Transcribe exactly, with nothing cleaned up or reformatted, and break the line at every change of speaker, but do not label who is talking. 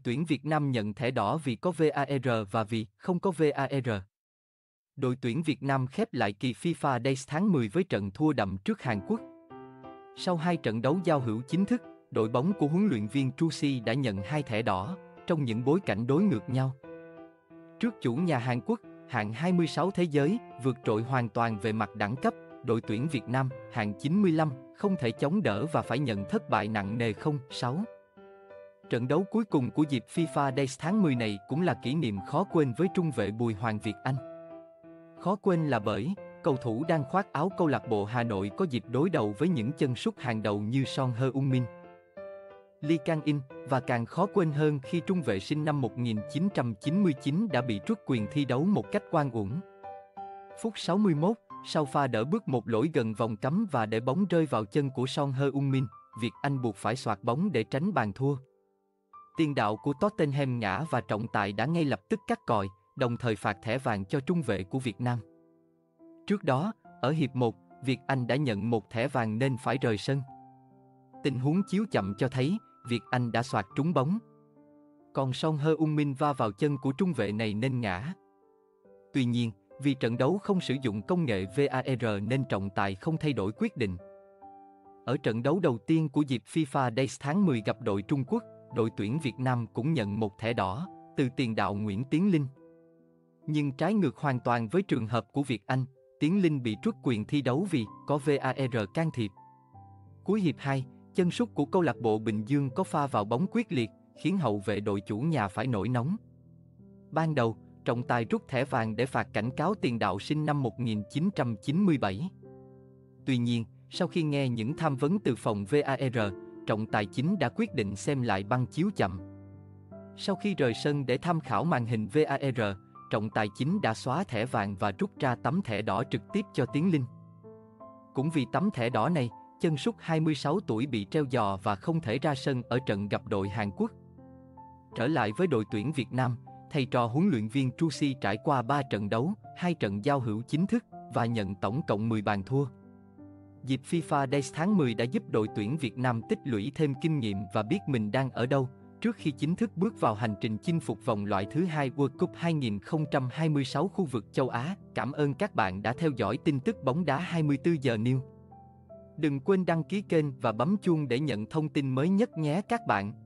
tuyển Việt Nam nhận thẻ đỏ vì có vê a rờ và vì không có vê a rờ. Đội tuyển Việt Nam khép lại kỳ FIFA Days tháng mười với trận thua đậm trước Hàn Quốc. Sau hai trận đấu giao hữu chính thức, đội bóng của huấn luyện viên Trusi đã nhận hai thẻ đỏ, trong những bối cảnh đối ngược nhau. Trước chủ nhà Hàn Quốc, hạng hai mươi sáu thế giới, vượt trội hoàn toàn về mặt đẳng cấp, đội tuyển Việt Nam, hạng chín mươi lăm, không thể chống đỡ và phải nhận thất bại nặng nề không sáu. Trận đấu cuối cùng của dịp FIFA Days tháng mười này cũng là kỷ niệm khó quên với trung vệ Bùi Hoàng Việt Anh. Khó quên là bởi, cầu thủ đang khoác áo câu lạc bộ Hà Nội có dịp đối đầu với những chân sút hàng đầu như Son Heung-min, Lee Kang-in, và càng khó quên hơn khi trung vệ sinh năm một nghìn chín trăm chín mươi chín đã bị truất quyền thi đấu một cách oan uổng. Phút sáu mươi mốt, sau pha đỡ bước một lỗi gần vòng cấm và để bóng rơi vào chân của Son Heung-min, Việt Anh buộc phải soạt bóng để tránh bàn thua. Tiền đạo của Tottenham ngã và trọng tài đã ngay lập tức cắt còi, đồng thời phạt thẻ vàng cho trung vệ của Việt Nam. Trước đó, ở hiệp một, Việt Anh đã nhận một thẻ vàng nên phải rời sân. Tình huống chiếu chậm cho thấy, Việt Anh đã soạt trúng bóng. Còn Son Heung-min va vào chân của trung vệ này nên ngã. Tuy nhiên, vì trận đấu không sử dụng công nghệ vê a rờ nên trọng tài không thay đổi quyết định. Ở trận đấu đầu tiên của dịp FIFA Days tháng mười gặp đội Trung Quốc, đội tuyển Việt Nam cũng nhận một thẻ đỏ, từ tiền đạo Nguyễn Tiến Linh. Nhưng trái ngược hoàn toàn với trường hợp của Việt Anh, Tiến Linh bị truất quyền thi đấu vì có vê a rờ can thiệp. Cuối hiệp hai, chân sút của câu lạc bộ Bình Dương có pha vào bóng quyết liệt, khiến hậu vệ đội chủ nhà phải nổi nóng. Ban đầu, trọng tài rút thẻ vàng để phạt cảnh cáo tiền đạo sinh năm một nghìn chín trăm chín mươi bảy. Tuy nhiên, sau khi nghe những tham vấn từ phòng vê a rờ, trọng tài chính đã quyết định xem lại băng chiếu chậm. Sau khi rời sân để tham khảo màn hình vê a rờ, trọng tài chính đã xóa thẻ vàng và rút ra tấm thẻ đỏ trực tiếp cho Tiến Linh. Cũng vì tấm thẻ đỏ này, chân sút hai mươi sáu tuổi bị treo giò và không thể ra sân ở trận gặp đội Hàn Quốc. Trở lại với đội tuyển Việt Nam, thầy trò huấn luyện viên Trusi trải qua ba trận đấu, hai trận giao hữu chính thức và nhận tổng cộng mười bàn thua. Dịp FIFA Days tháng mười đã giúp đội tuyển Việt Nam tích lũy thêm kinh nghiệm và biết mình đang ở đâu, trước khi chính thức bước vào hành trình chinh phục vòng loại thứ hai World Cup hai không hai sáu khu vực châu Á. Cảm ơn các bạn đã theo dõi tin tức bóng đá hai mươi tư giờ News. Đừng quên đăng ký kênh và bấm chuông để nhận thông tin mới nhất nhé các bạn.